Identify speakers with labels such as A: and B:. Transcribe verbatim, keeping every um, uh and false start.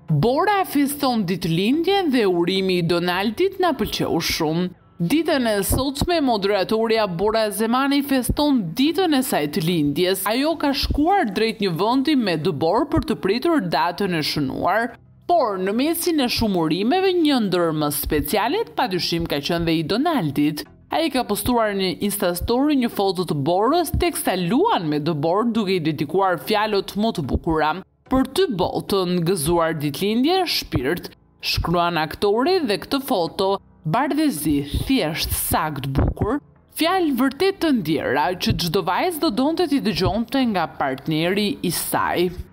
A: Bora feston ditëlindjen dhe urimi i Donaldit na pëlqeu shumë. Ditën e sotme, moderatoria Bora Zemani feston ditën e saj të lindjes. Ajo ka shkuar drejt një vendi me dëbor për të pritur datën e shënuar. Por në mesin e shumë urimeve, një ndër më specialet padyshim ka qenë dhe i Donaldit. Ai ka postuar në Instastory një foto të Borës, teksta luan me dëbor duke i dedikuar fjalët më të bukura. Për ty botën gëzuar ditëlindje, shpirt, shkruan aktori dhe këtë foto, bardhëzi, thjesht, sakt, bukur, fjalë vërtet të ndjera që çdo vajzë do donte t'i dëgjonte nga partneri i saj.